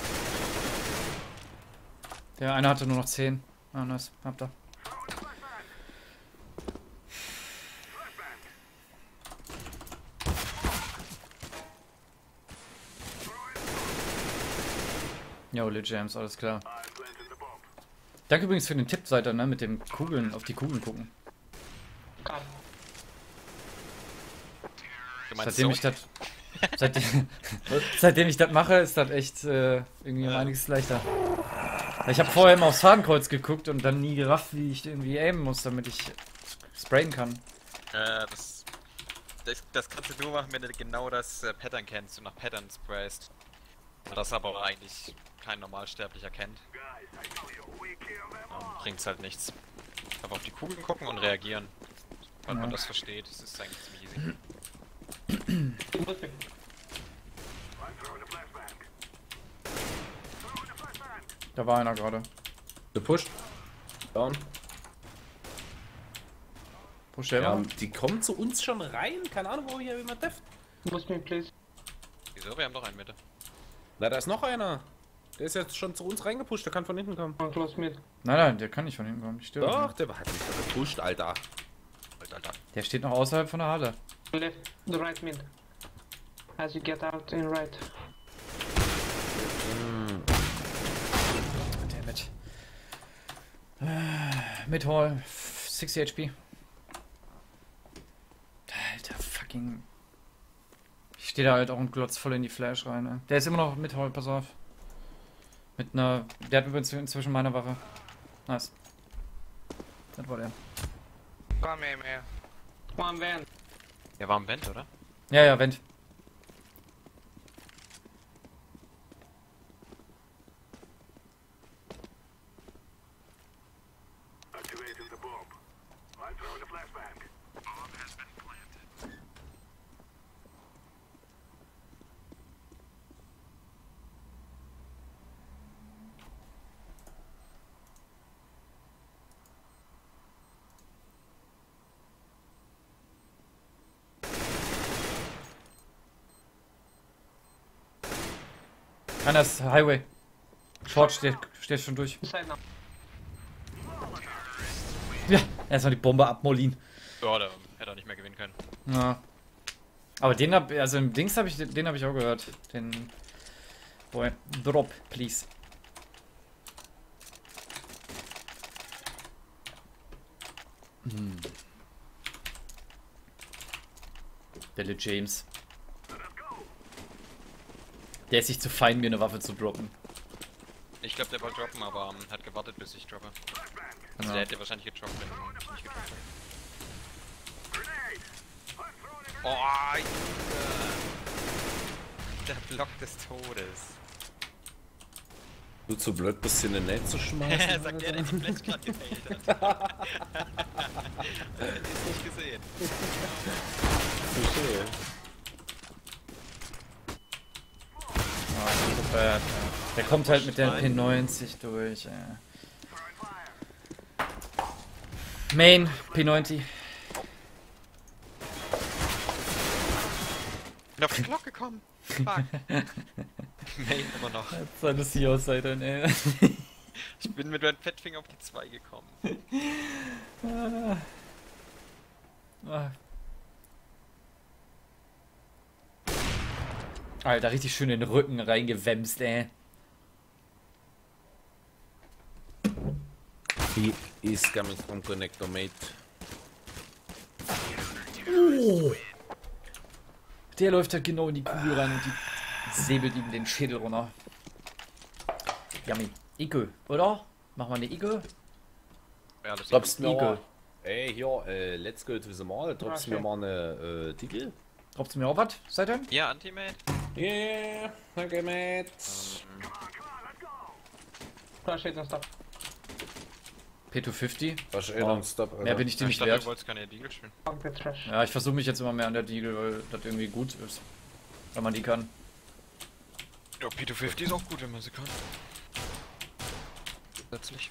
Speaker 1: Der eine hatte nur noch zehn. Ah, nice. Habt ihr. Jo, Lit James, alles klar. Danke übrigens für den Tipp, seid ihr, ne? Mit dem Kugeln, auf die Kugeln gucken.
Speaker 4: Cut.
Speaker 3: Du meinst
Speaker 1: Seitdem
Speaker 3: so?
Speaker 1: ich das. Seitdem, seitdem ich das mache, ist das echt äh, irgendwie um
Speaker 3: Ja.
Speaker 1: einiges leichter. Ich habe vorher immer aufs Fadenkreuz geguckt und dann nie gerafft, wie ich irgendwie aimen muss, damit ich sprayen kann.
Speaker 3: Äh, das, das, das kannst du nur machen, wenn du genau das äh, Pattern kennst und nach Pattern sprayst. Das aber auch eigentlich kein Normalsterblicher kennt. Ähm, bringt's halt nichts. Aber auf die Kugeln gucken und reagieren. Wenn
Speaker 1: Ja.
Speaker 3: man das versteht, das ist eigentlich ziemlich easy.
Speaker 4: Du musst mich.
Speaker 1: Da war einer gerade.
Speaker 6: Gepusht. Down.
Speaker 1: Push der
Speaker 6: Ja,
Speaker 1: mal.
Speaker 6: die kommen zu uns schon rein. Keine Ahnung, wo hier jemand deft.
Speaker 4: Boost me, please.
Speaker 3: Wieso? Wir haben doch einen Mitte.
Speaker 6: Na, da ist noch einer. Der ist jetzt schon zu uns reingepusht. Der kann von hinten kommen.
Speaker 4: One close mid.
Speaker 1: Nein, nein, der kann nicht von hinten kommen. Ich störe.
Speaker 6: Doch, der hat mich doch gepusht, Alter.
Speaker 3: Alter, Alter.
Speaker 1: Der steht noch außerhalb von der Halle.
Speaker 4: Left, the right mid. As you get out in right.
Speaker 1: Dammit. Äh, Mid Hall. sechzig H P. Alter, fucking. Ich stehe da halt auch und glotz voll in die Flash rein. Ne? Der ist immer noch Mid Hall, pass auf. Mit einer. Der hat übrigens inzwischen meine Waffe. Nice. Das war der.
Speaker 5: Come here, man.
Speaker 4: One van.
Speaker 3: Der war am Vent, oder?
Speaker 1: Ja, ja, Vent. Einer ist Highway. Short steht, steht schon durch.
Speaker 4: Inside now.
Speaker 1: Ja, erstmal die Bombe abmolin.
Speaker 3: Ja, da hätte er nicht mehr gewinnen können.
Speaker 1: Ja. Aber den hab, also im Dings habe ich, den habe ich auch gehört. Den, boy, drop, please. Hm. Belle James. Der ist sich zu fein, mir eine Waffe zu droppen.
Speaker 3: Ich glaube, der wollte droppen, aber ähm, hat gewartet, bis ich droppe. Also
Speaker 1: Ja.
Speaker 3: der hätte wahrscheinlich gedroppt, wenn ich nicht gedroppt hätte. Oh, Junge. Der Block des Todes.
Speaker 6: Du zu blöd bist, hier eine Nate zu schmeißen?
Speaker 3: Sagt der, der die Flash gerade gefailt hat. Der ist nicht gesehen.
Speaker 6: Touché.
Speaker 1: Ah, so bad, ja. Der kommt halt mit der P neunzig durch, ey. Main, P neunzig.
Speaker 3: Bin auf die Glock gekommen. Fuck. Main immer noch.
Speaker 1: Seine Sea-Seite, ey.
Speaker 3: Ich bin mit meinem Fettfinger auf die zwei gekommen.
Speaker 1: Ah. Alter, richtig schön in den Rücken reingewämst, ey.
Speaker 6: He is coming from Connector, mate.
Speaker 1: Oh. Der läuft halt genau in die Kugel rein und die säbelt ihm den Schädel runter. Yummy. Igel, oder? Machen wir eine Igel?
Speaker 3: Ja, alles
Speaker 6: Droppst mir
Speaker 1: Igel.
Speaker 6: mal. Ey, hier, äh, let's go to the mall. Droppst
Speaker 4: Okay.
Speaker 6: mir mal eine, äh, Titel?
Speaker 1: Droppst du mir auch was, seitdem?
Speaker 3: Ja, Anti-Mate.
Speaker 6: Yeah, danke, mate.
Speaker 4: Flash it and stop.
Speaker 1: P zweihundertfünfzig.
Speaker 6: Was eh
Speaker 1: Oh.
Speaker 6: non-stop, Alter.
Speaker 1: Mehr bin ich dir
Speaker 3: Ich
Speaker 1: nicht
Speaker 3: dachte, du
Speaker 1: wert.
Speaker 3: wolltest keine Deagle spielen.
Speaker 4: Fuck the trash.
Speaker 1: Ja, ich versuche mich jetzt immer mehr an der Deagle, weil das irgendwie gut ist. Wenn man die kann.
Speaker 3: Ja, P zweihundertfünfzig ist auch gut, wenn man sie kann. Plötzlich.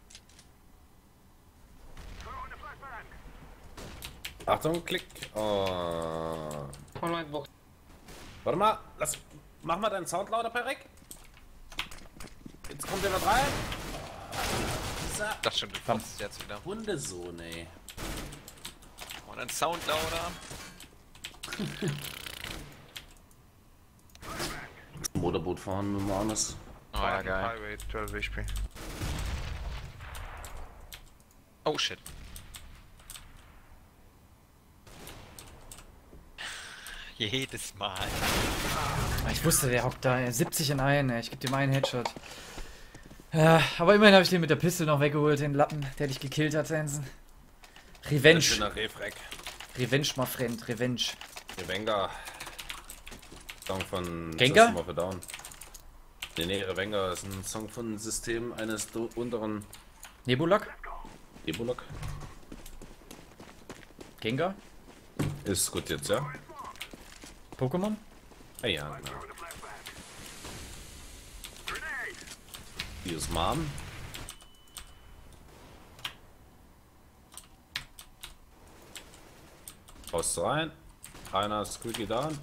Speaker 6: Achtung, klick. Oh.
Speaker 4: One white box.
Speaker 6: Warte mal, lass, mach mal deinen Sound lauter, Perek. Jetzt kommt jemand rein. Dieser
Speaker 3: Das schon, du kommst jetzt wieder.
Speaker 6: Hundesohn, ey.
Speaker 3: Und ein Sound lauter.
Speaker 6: Motorboot fahren mit dem Arnes.
Speaker 3: Oh ja,
Speaker 5: Fire
Speaker 3: geil.
Speaker 5: Highway, zwölf H P.
Speaker 3: Oh shit. Jedes Mal.
Speaker 1: Ich wusste, der hockt da, ey. siebzig in einen, ey. Ich geb dem einen Headshot. Ja, aber immerhin habe ich den mit der Pistole noch weggeholt, den Lappen, der dich gekillt hat, Sensen. Revenge.
Speaker 6: Schöner Refrack.
Speaker 1: Revenge, my friend, Revenge.
Speaker 6: Revenga. Song von
Speaker 1: Gengar?
Speaker 6: System of a Down. Nee, nee, Revenga ist ein Song von System eines do- unteren
Speaker 1: Nebulak?
Speaker 6: Ebulok.
Speaker 1: Gengar?
Speaker 6: Ist gut jetzt, ja?
Speaker 1: Pokémon?
Speaker 6: Ah ja, genau. Hier ist Mom. Raus rein. Einer ist squeaky down.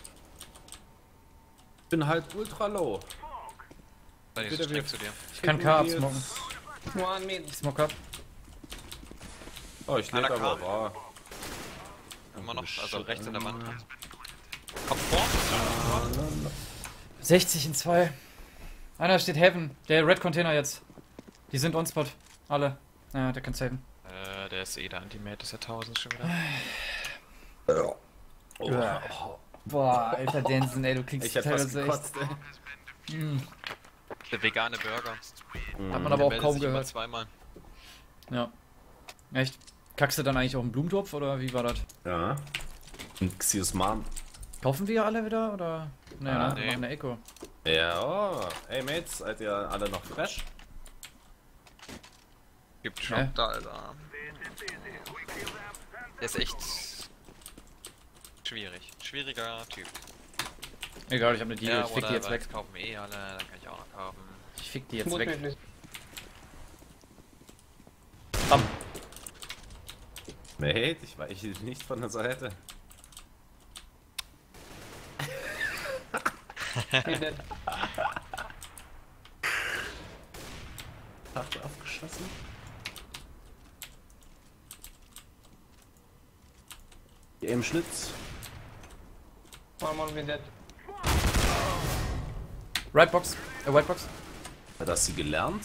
Speaker 6: Bin halt ultra low.
Speaker 3: Dann ist
Speaker 6: Bitte,
Speaker 3: es direkt
Speaker 6: wir-
Speaker 3: zu dir.
Speaker 1: Ich kann K absmoken.
Speaker 4: One mid.
Speaker 1: Smoke ab.
Speaker 6: Oh, ich lebe
Speaker 3: Einer
Speaker 6: aber
Speaker 3: kam.
Speaker 6: wahr.
Speaker 3: Immer noch, also
Speaker 6: Shit,
Speaker 3: rechts in der Wand.
Speaker 6: Alter.
Speaker 3: Kommt vor.
Speaker 1: sechzig in zwei. Einer steht Heaven. Der Red Container jetzt. Die sind on-spot. Alle. Ja, der kann saven.
Speaker 3: Äh, der ist eh der Anti-Mate, ist ja tausend schon wieder.
Speaker 6: Oh.
Speaker 1: Ja. Boah, alter Danson, ey, du kriegst
Speaker 6: Ich hätte fast
Speaker 1: teilweise
Speaker 6: gekotzt, ey.
Speaker 1: echt. Mm.
Speaker 3: Der vegane Burger.
Speaker 1: Hat man aber auch
Speaker 3: Der
Speaker 1: kaum
Speaker 3: meldet sich immer
Speaker 1: gehört.
Speaker 3: zweimal.
Speaker 1: Ja. Echt? Kackst du dann eigentlich auch einen Blumentopf oder wie war das?
Speaker 6: Ja. Und Xius Mom.
Speaker 1: Kaufen wir alle wieder oder? Nee,
Speaker 6: Ah,
Speaker 1: ne?
Speaker 3: nee.
Speaker 1: Wir machen eine Echo.
Speaker 6: Ja, oh. Hey Mates, seid ihr alle noch fresh?
Speaker 3: Gibt schon
Speaker 1: Hä?
Speaker 3: da, Alter. Der ist echt schwierig. Schwieriger Typ.
Speaker 1: Egal, ich hab eine Deal,
Speaker 3: Ja,
Speaker 1: ich fick die jetzt
Speaker 3: whatever,
Speaker 1: weg.
Speaker 3: jetzt kaufen wir eh alle, dann kann ich auch noch kaufen.
Speaker 1: Ich fick die jetzt
Speaker 4: Boot
Speaker 1: weg.
Speaker 4: mid, please.
Speaker 1: Bam.
Speaker 6: Mate, ich weiche nicht von der Seite.
Speaker 4: Mid dead.
Speaker 6: Acht aufgeschossen. Hier im Schlitz.
Speaker 4: One more with that.
Speaker 1: Right Box. Äh, White Box.
Speaker 6: Hat das sie gelernt?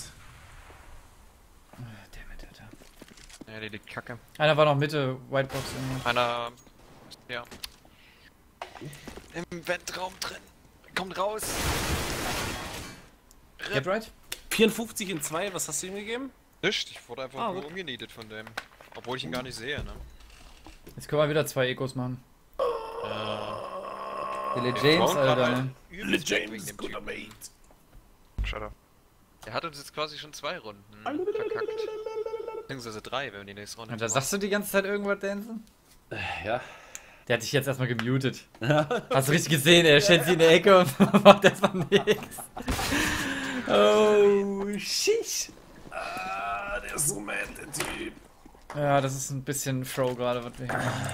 Speaker 1: Dammit, Alter.
Speaker 3: Ja, die liegt kacke.
Speaker 1: Einer war noch Mitte, White Box. Irgendwie.
Speaker 3: Einer. Ja. Im Ventraum drin. Kommt raus.
Speaker 1: Get right?
Speaker 6: vierundfünfzig in zwei, was hast du ihm gegeben?
Speaker 3: Nicht, ich wurde einfach
Speaker 6: Ah,
Speaker 3: nur
Speaker 6: gut.
Speaker 3: umgenietet von dem. Obwohl ich ihn gar nicht sehe, ne?
Speaker 1: Jetzt können wir wieder zwei Ecos machen. Billy
Speaker 3: Der
Speaker 1: James,
Speaker 3: Frauen gerade
Speaker 1: Alter.
Speaker 3: halt
Speaker 1: Ne?
Speaker 3: übelst weg wegen dem
Speaker 6: guter
Speaker 3: Typen.
Speaker 6: Mate.
Speaker 5: Shut up.
Speaker 3: Der hat uns jetzt quasi schon zwei Runden verkackt. Beziehungsweise drei, wenn wir die nächste Runde
Speaker 1: Alter, sagst du die ganze Zeit irgendwas, Danson?
Speaker 6: Ja.
Speaker 1: Der hat dich jetzt erstmal gemutet. Hast du richtig gesehen, er stellt sich in die Ecke und macht erstmal nichts. Oh, sheesh.
Speaker 6: Ah, der ist so mad, der Typ.
Speaker 1: Ja, das ist ein bisschen Throw gerade, was wir hier machen.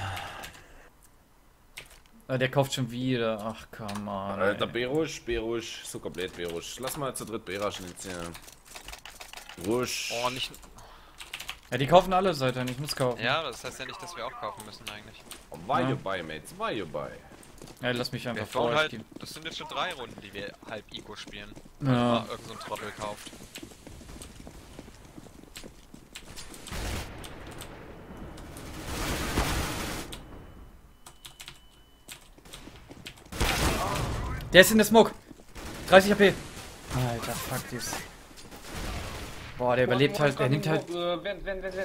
Speaker 1: Ah, der kauft schon wieder. Ach, come on.
Speaker 6: Alter,
Speaker 1: ey.
Speaker 6: Berusch, Berusch, so komplett Berusch. Lass mal zu dritt Beraschen jetzt hier. Rusch.
Speaker 3: Oh, nicht.
Speaker 1: Ja, die kaufen alle Seiten, ich muss kaufen.
Speaker 3: Ja, das heißt ja nicht, dass wir auch kaufen müssen eigentlich.
Speaker 6: Why
Speaker 1: Ja.
Speaker 6: you buy, mates? Why you buy?
Speaker 1: Ja, lass mich einfach
Speaker 3: Wir
Speaker 1: vor
Speaker 3: bauen
Speaker 1: euch
Speaker 3: halt,
Speaker 1: gehen.
Speaker 3: das sind jetzt schon drei Runden, die wir halb Eco spielen.
Speaker 1: Ja.
Speaker 3: Mal irgend so ein Trottel kauft.
Speaker 1: Der ist in der Smoke. dreißig H P. Alter, fuck this. Boah, der überlebt halt, der nimmt halt.
Speaker 4: Uh, vent, vent, vent, vent.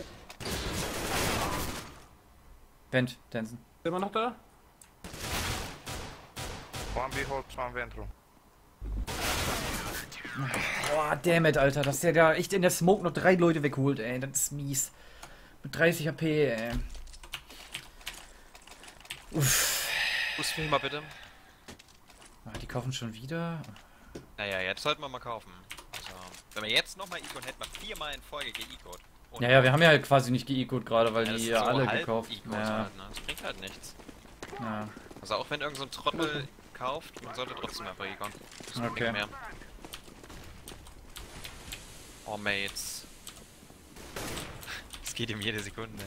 Speaker 1: Vent, Danson.
Speaker 6: Sind wir noch da?
Speaker 5: One behold, one ventral.
Speaker 1: Boah, dammit, Alter, dass der da echt in der Smoke noch drei Leute wegholt, ey. Das ist mies. Mit dreißig H P, ey. Uff.
Speaker 3: Boost mich mal bitte.
Speaker 1: Ah, die kaufen schon wieder.
Speaker 3: Naja, jetzt sollten wir mal kaufen. Also, wenn wir jetzt nochmal Econ hätten, wir viermal in Folge geecod.
Speaker 1: Ja, ja, wir haben ja quasi nicht geecod gerade, weil
Speaker 3: Ja, das
Speaker 1: die
Speaker 3: ist
Speaker 1: ja
Speaker 3: so
Speaker 1: alle
Speaker 3: halb
Speaker 1: gekauft.
Speaker 3: Ecos
Speaker 1: Ja,
Speaker 3: halt, ne? Das bringt halt nichts.
Speaker 1: ja.
Speaker 3: Also auch wenn irgend so ein Trottel kauft, man sollte trotzdem einfach Econ. Das bringt
Speaker 1: Okay.
Speaker 3: nichts mehr. Oh, Mates. Es geht ihm jede Sekunde.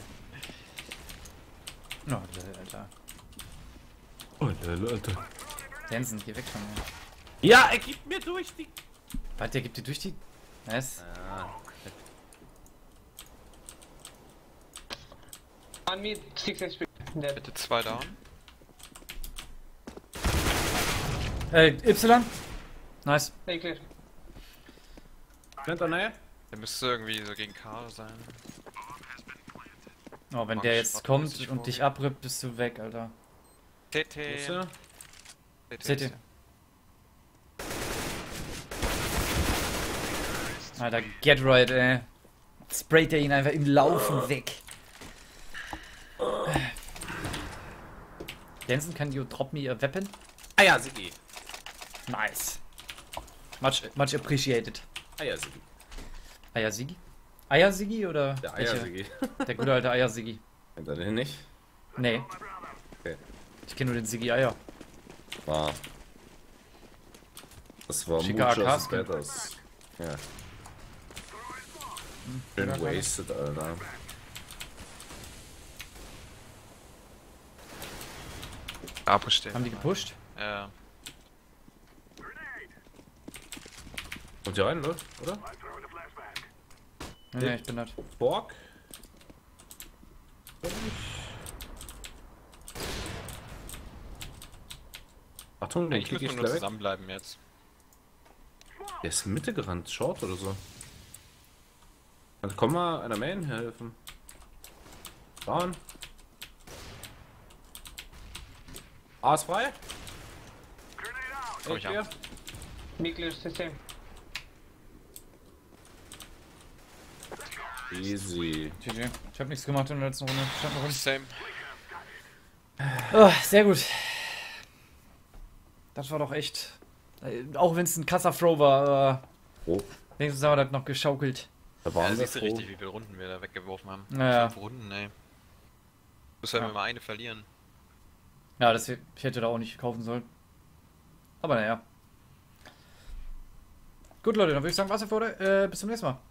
Speaker 1: Oh, Alter.
Speaker 6: Oh, Alter.
Speaker 1: Danson, geh weg von mir.
Speaker 6: Ja, er gibt mir durch die...
Speaker 1: Warte, der gibt dir durch die. Was?
Speaker 4: One mid, six H P. Dead.
Speaker 3: Bitte zwei down.
Speaker 1: Äh, Y? Nice.
Speaker 4: Hey, clear.
Speaker 6: Hinter Nähe?
Speaker 3: Der müsste irgendwie so gegen Karl sein.
Speaker 1: Oh, wenn
Speaker 3: Mach
Speaker 1: der
Speaker 3: ich
Speaker 1: jetzt
Speaker 3: Spot
Speaker 1: kommt
Speaker 3: mäßig
Speaker 1: und
Speaker 3: vor.
Speaker 1: dich abrippt, bist du weg, Alter.
Speaker 3: T T.
Speaker 6: Ist er?
Speaker 3: T
Speaker 1: C T. Alter, get right, ey. Sprayt er ihn einfach im Laufen weg. Jensen, can you drop me a weapon?
Speaker 6: Ah ja, Sigi.
Speaker 1: Nice. Much, much appreciated.
Speaker 6: Ah ja, Sigi.
Speaker 1: Eiersigi? Eiersigi oder?
Speaker 6: Der
Speaker 1: welche?
Speaker 6: Eier-Sigi.
Speaker 1: Der gute alte Eiersigi.
Speaker 6: Kennt er den nicht?
Speaker 1: Nee.
Speaker 6: Okay.
Speaker 1: Ich kenne nur den Sigi Eier.
Speaker 6: War. Das war
Speaker 1: Schicker
Speaker 6: Muchos
Speaker 1: A K-Skin.
Speaker 6: Betters. Ja. Schön wasted, Alter.
Speaker 3: Apo steht.
Speaker 1: Haben die gepusht?
Speaker 3: Ja.
Speaker 6: Und hier rein, ne? Oder?
Speaker 1: Nee, nee, ich bin das.
Speaker 6: Borg? Achtung, den
Speaker 3: Eigentlich
Speaker 6: krieg
Speaker 3: müssen
Speaker 6: ich
Speaker 3: wir nur
Speaker 6: gleich weg.
Speaker 3: zusammenbleiben jetzt.
Speaker 6: Der ist in Mitte gerannt, Short oder so. Also komm mal einer Main helfen. Down. A ist frei.
Speaker 3: Komm ich an.
Speaker 4: B clear, system.
Speaker 6: Easy.
Speaker 1: G G. Ich hab nichts gemacht in der letzten Runde. Stand noch
Speaker 3: Same.
Speaker 1: Oh, sehr gut. Das war doch echt. äh, Auch wenn es ein krasser Throw war, äh,
Speaker 6: Oh,
Speaker 1: wenigstens haben wir das noch geschaukelt.
Speaker 6: da
Speaker 3: Ja,
Speaker 6: waren wir
Speaker 3: siehst du
Speaker 6: froh.
Speaker 3: richtig, wie viele Runden wir da weggeworfen haben.
Speaker 1: Naja.
Speaker 3: Fünf Runden, ey. Bis wenn
Speaker 1: Ja.
Speaker 3: wir mal eine verlieren.
Speaker 1: Ja, das, ich hätte da auch nicht kaufen sollen. Aber naja. Gut, Leute, dann würde ich sagen, was für heute. Äh, bis zum nächsten Mal.